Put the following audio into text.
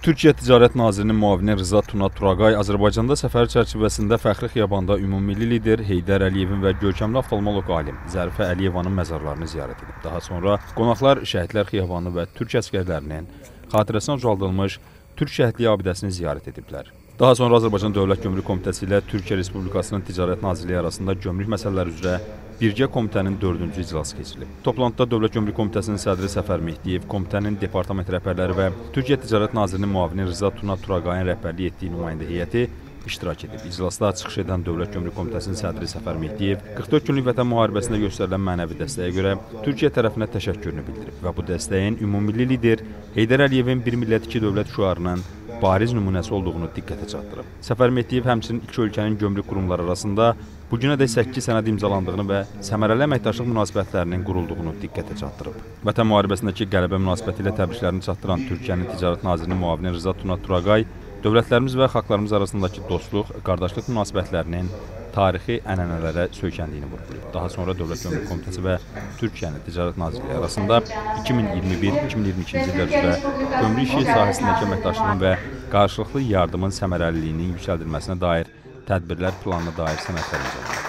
Türkiyə Ticarət Nazirinin müavini Rıza Tuna Turaqay Azərbaycanda səfər çərçivəsində fəxri xiyabanda ümummilli lider Heydər Əliyevin və görkəmli oftalmoloq alim Zərifə Əliyevanın məzarlarını ziyarət edib. Daha sonra qonaqlar Şəhidlər Xiyabanı və Türk əsgərlərinin xatirəsinə ucaldılmış Türk şəhidliyi abidəsini ziyarət ediblər. Daha sonra Azərbaycan Dövlət Gömrük Komitəsi ilə Türkiyə Respublikasının Ticarət Nazirliyi arasında gömrük məsələləri üzrə birgə komitənin 4-cü iclası keçirilib. Toplantıda Dövlət Gömrük Komitəsinin sədri Səfər Mehdiyev, komitənin departament rəhbərləri və Türkiyə Ticarət Nazirinin müavini Rıza Tuna Turaqayın rəhbərlik etdiyi nümayəndə heyəti iştirak edib. İclasda çıxış edən Dövlət Gömrük Komitəsinin sədri Səfər Mehdiyev 44 günlük vətən müharibəsində göstərilən mənəvi dəstəyə görə Türkiyə tərəfinə təşəkkürünü bildirib və bu dəstəyin ümummilli lider Heydər Əliyevin bir millət iki dövlət şüarının bariz nümunəsi olduğunu diqqətə çatdırıb. Səfər Mehdiyev həmçinin iki ölkənin gömrük qurumları arasında bugünədək 8 sənəd imzalandığını və səmərəli əməkdaşlıq münasibətlərinin qurulduğunu diqqətə çatdırıb. Vətən müharibəsindəki qələbə münasibəti ilə təbriklərini çatdıran Türkiyənin Ticarət Nazirinin müavini Rıza Tuna Turaqay, dövlətlərimiz və xalqlarımız arasındakı dostluq, qardaşlıq münasibətlərinin tarixi ənənələrə söykəndiyini vurğulayıb. Daha sonra Dövlət Gömrük Komitəsi və Türkiyənin Ticarət Nazirliyi arasında 2021-2022-ci illər üzrə gömrük işi sahəsindəki əməkdaşlığın və qarşılıqlı yardımın səmərəliliyinin yüksəldilməsinə dair tədbirlər planına dair sənədlər imzalanıb.